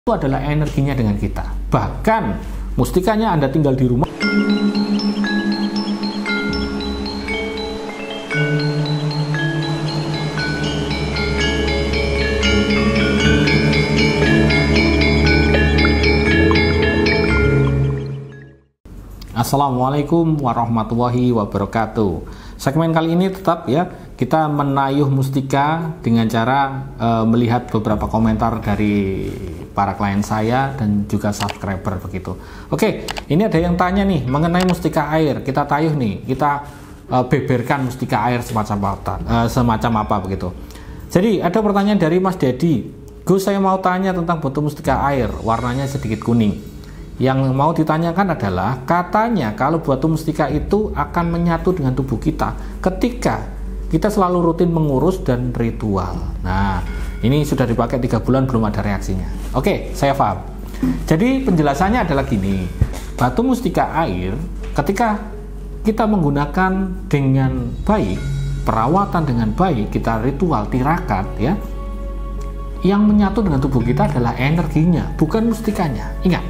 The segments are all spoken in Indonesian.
itu adalah energinya dengan kita. Bahkan mustikanya Anda tinggal di rumah. Assalamualaikum warahmatullahi wabarakatuh. Segmen kali ini tetap ya, kita menayuh mustika dengan cara melihat beberapa komentar dari para klien saya dan juga subscriber begitu. Oke, ini ada yang tanya nih mengenai mustika air. Kita tayuh nih, kita beberkan mustika air semacam apa begitu. Jadi ada pertanyaan dari Mas Dedi. Gus, saya mau tanya tentang batu mustika air, warnanya sedikit kuning. Yang mau ditanyakan adalah, katanya kalau batu mustika itu akan menyatu dengan tubuh kita ketika kita selalu rutin mengurus dan ritual. Nah, ini sudah dipakai 3 bulan belum ada reaksinya. Oke, saya paham. Jadi penjelasannya adalah gini, batu mustika air ketika kita menggunakan dengan baik, perawatan dengan baik, kita ritual tirakat ya, yang menyatu dengan tubuh kita adalah energinya, bukan mustikanya. Ingat,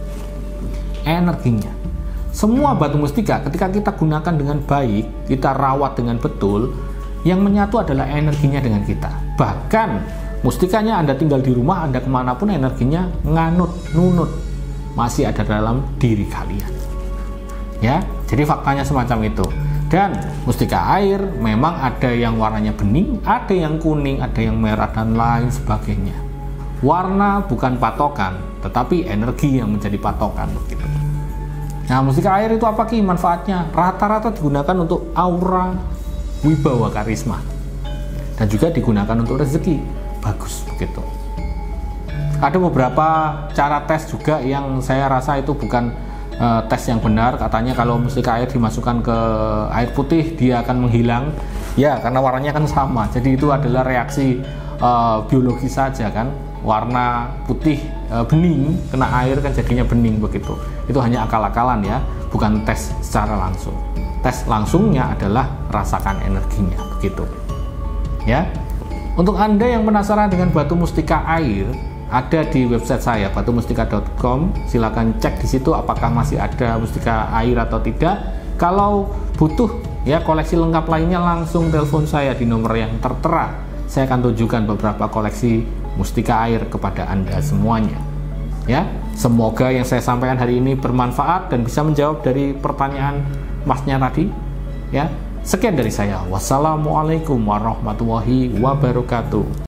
energinya. Semua batu mustika ketika kita gunakan dengan baik, kita rawat dengan betul, yang menyatu adalah energinya dengan kita. Bahkan mustikanya Anda tinggal di rumah, Anda kemanapun energinya nunut masih ada dalam diri kalian ya. Jadi faktanya semacam itu. Dan mustika air memang ada yang warnanya bening, ada yang kuning, ada yang merah dan lain sebagainya. Warna bukan patokan, tetapi energi yang menjadi patokan begitu. Nah, mustika air itu apa ki manfaatnya? Rata-rata digunakan untuk aura, wibawa, karisma, dan juga digunakan untuk rezeki. Bagus begitu. Ada beberapa cara tes juga yang saya rasa itu bukan tes yang benar. Katanya kalau mustika air dimasukkan ke air putih dia akan menghilang. Ya, karena warnanya kan sama. Jadi itu adalah reaksi biologis saja kan. Warna putih bening kena air kan jadinya bening begitu. Itu hanya akal-akalan ya, bukan tes secara langsung. Tes langsungnya adalah rasakan energinya begitu ya. Untuk Anda yang penasaran dengan batu mustika air, ada di website saya batumustika.com. silakan cek di situ apakah masih ada mustika air atau tidak. Kalau butuh ya koleksi lengkap lainnya, langsung telepon saya di nomor yang tertera. Saya akan tunjukkan beberapa koleksi mustika air kepada Anda semuanya ya. Semoga yang saya sampaikan hari ini bermanfaat dan bisa menjawab dari pertanyaan masnya tadi ya. Sekian dari saya, wassalamualaikum warahmatullahi wabarakatuh.